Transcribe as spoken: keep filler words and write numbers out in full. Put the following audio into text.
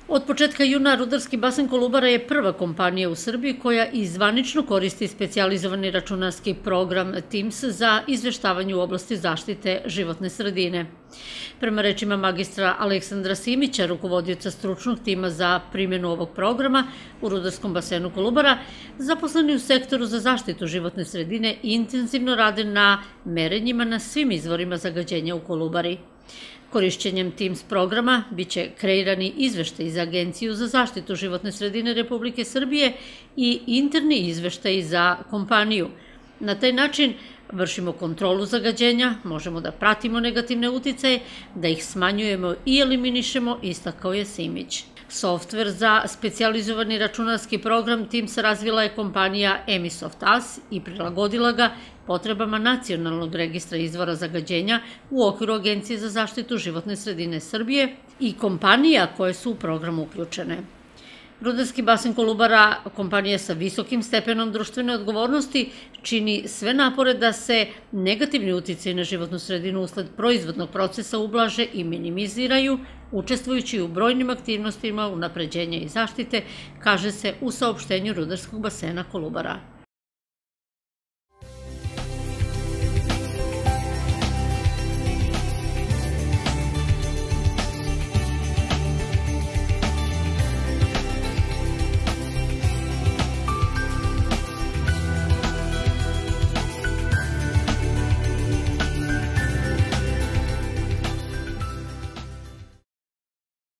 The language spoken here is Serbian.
Od početka juna Rudarski basen Kolubara je prva kompanija u Srbiji koja i zvanično koristi specijalizovani računarski program Teams za izveštavanje u oblasti zaštite životne sredine. Prema rečima magistra Aleksandra Simića, rukovodioca stručnog tima za primjenu ovog programa u Rudarskom basenu Kolubara, zaposleni u sektoru za zaštitu životne sredine intenzivno rade na merenjima na svim izvorima zagađenja u Kolubari. Korišćenjem Teams programa biće kreirani izveštaji za Agenciju za zaštitu životne sredine Republike Srbije i interni izveštaji za kompaniju. Na taj način vršimo kontrolu zagađenja, možemo da pratimo negativne uticaje, da ih smanjujemo i eliminišemo, istakao je Simić. Softver za specijalizovani računarski program Teams razvila je kompanija Emisoft A S i prilagodila ga potrebama nacionalnog registra izvora zagađenja u okviru Agencije za zaštitu životne sredine Srbije i kompanija koje su u program uključene. Rudarski basen Kolubara, kompanija sa visokim stepenom društvene odgovornosti, čini sve napore da se negativni uticaj na životnu sredinu usled proizvodnog procesa ublaže i minimiziraju, učestvujući u brojnim aktivnostima unapređenja i zaštite, kaže se u saopštenju Rudarskog basena Kolubara.